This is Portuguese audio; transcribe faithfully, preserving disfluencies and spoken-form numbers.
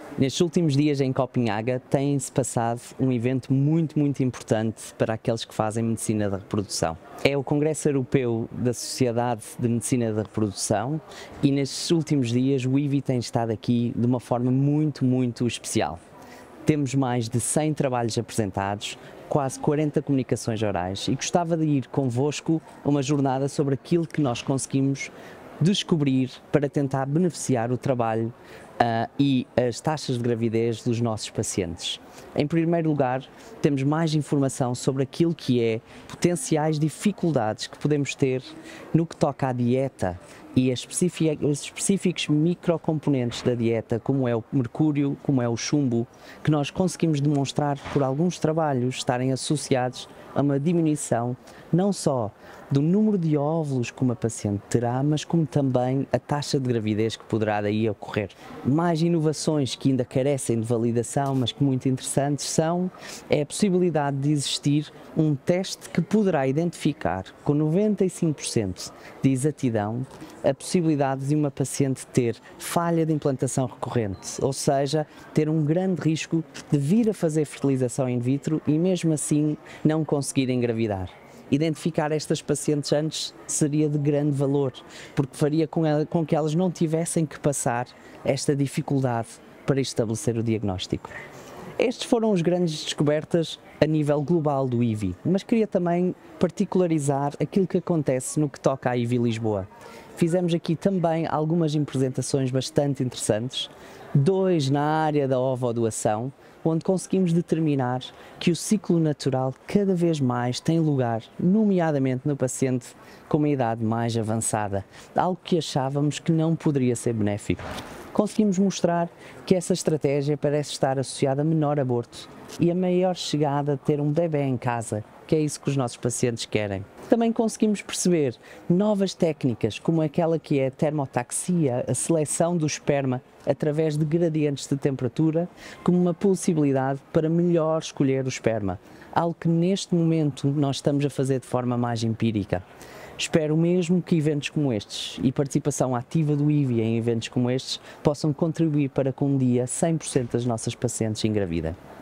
Nestes últimos dias em Copenhaga tem-se passado um evento muito, muito importante para aqueles que fazem Medicina da Reprodução. É o Congresso Europeu da Sociedade de Medicina da Reprodução e nestes últimos dias o I V I tem estado aqui de uma forma muito, muito especial. Temos mais de cem trabalhos apresentados, quase quarenta comunicações orais e gostava de ir convosco a uma jornada sobre aquilo que nós conseguimos descobrir para tentar beneficiar o trabalho Uh, e as taxas de gravidez dos nossos pacientes. Em primeiro lugar, temos mais informação sobre aquilo que é potenciais dificuldades que podemos ter no que toca à dieta e as específicos microcomponentes da dieta, como é o mercúrio, como é o chumbo, que nós conseguimos demonstrar por alguns trabalhos estarem associados a uma diminuição não só do número de óvulos que uma paciente terá, mas como também a taxa de gravidez que poderá daí ocorrer. Mais inovações que ainda carecem de validação, mas que muito interessantes são, é a possibilidade de existir um teste que poderá identificar com noventa e cinco por cento de exatidão a possibilidade de uma paciente ter falha de implantação recorrente, ou seja, ter um grande risco de vir a fazer fertilização in vitro e mesmo assim não conseguir engravidar. Identificar estas pacientes antes seria de grande valor, porque faria com, ela, com que elas não tivessem que passar esta dificuldade para estabelecer o diagnóstico. Estes foram as grandes descobertas a nível global do I V I, mas queria também particularizar aquilo que acontece no que toca à I V I Lisboa. Fizemos aqui também algumas apresentações bastante interessantes, dois na área da ovodoação, onde conseguimos determinar que o ciclo natural cada vez mais tem lugar, nomeadamente no paciente com uma idade mais avançada, algo que achávamos que não poderia ser benéfico. Conseguimos mostrar que essa estratégia parece estar associada a menor aborto e a maior chegada a ter um bebê em casa, que é isso que os nossos pacientes querem. Também conseguimos perceber novas técnicas, como aquela que é a termotaxia, a seleção do esperma através de gradientes de temperatura, como uma possibilidade para melhor escolher o esperma, algo que neste momento nós estamos a fazer de forma mais empírica. Espero mesmo que eventos como estes e participação ativa do I V I em eventos como estes possam contribuir para que um dia cem por cento das nossas pacientes engravidem.